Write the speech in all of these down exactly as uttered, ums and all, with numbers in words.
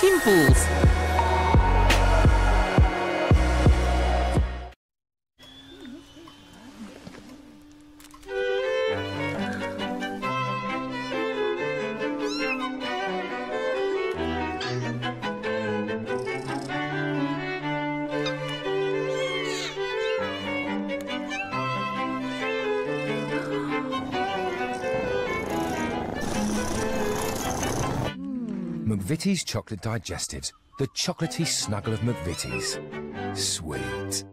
pimples. McVitie's Chocolate Digestives, the chocolatey snuggle of McVitie's. Sweet.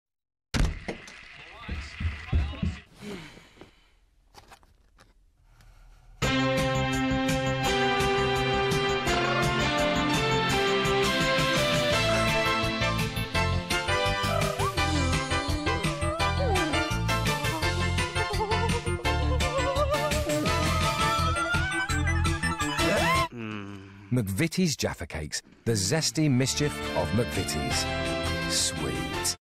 McVitie's Jaffa Cakes, the zesty mischief of McVitie's. Sweet.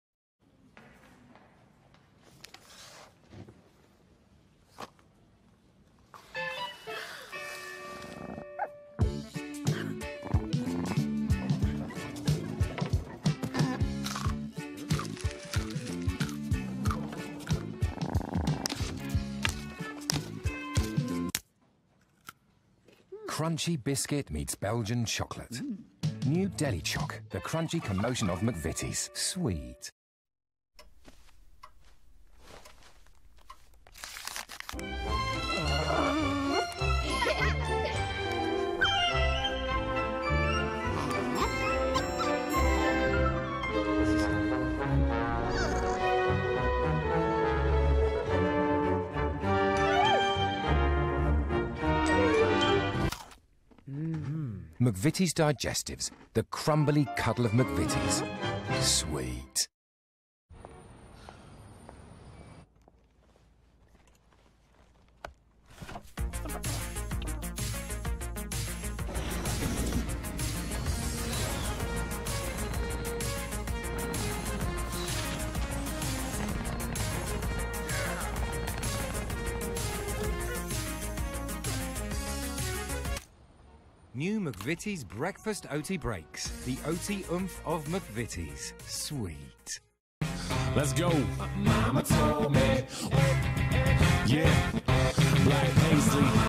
Crunchy biscuit meets Belgian chocolate. Mm. New Deli Choc, the crunchy commotion of McVitie's. Sweet. McVitie's Digestives, the crumbly cuddle of McVitie's. Sweet. New McVitie's Breakfast Oaty Breaks. The Oaty oomph of McVitie's. Sweet. Let's go. Mama told me. Yeah. Black paisley.